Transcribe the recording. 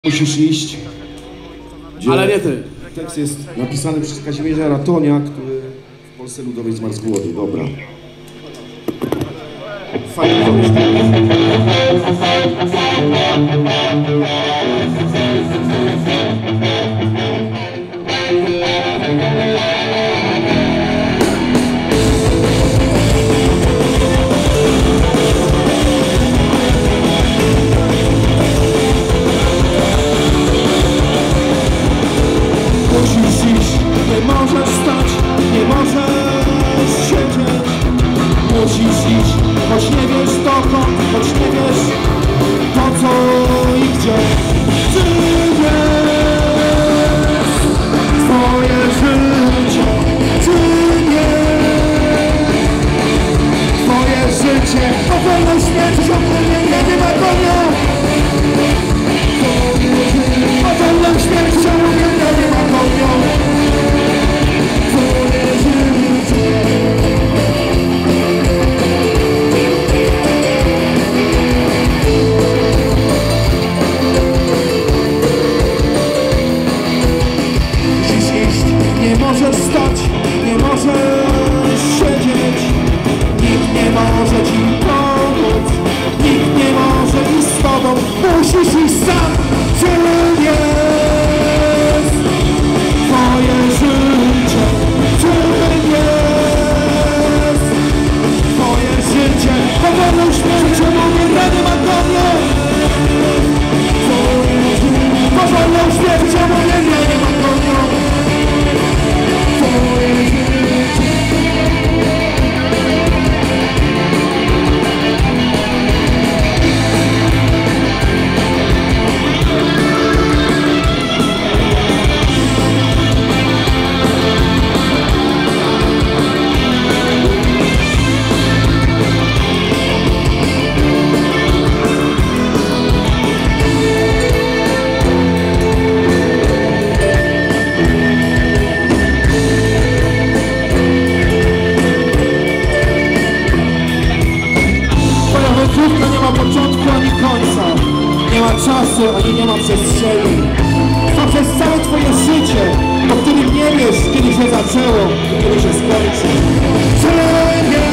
Musisz iść. Ale nie ty. Tekst jest napisany przez Kazimierza Ratonia, który w Polsce Ludowej zmarł z głodu. Dobra. Fajnie nie możesz stać, nie możesz siedzieć. Musisz iść, choć nie wiesz dokąd, choć nie wiesz po co i gdzie. Czy jest twoje życie, czy nie? Twoje życie, powolną śmiercią, nie ma konia. Powolną śmiercią, nie ma konia. Nie możesz stać, nie możesz siedzieć. Nikt nie może ci pomóc, nikt nie może iść z tobą. Musisz iść sam, czym jest twoje życie, czym jest twoje życie. Powolną śmiercią mówię reanimatorio. Powolną śmiercią mówię reanimatorio. Nie ma początku ani końca, nie ma czasu ani nie ma przestrzeni. To przez całe twoje życie, o którym nie wiesz, kiedy się zaczęło i kiedy się skończy.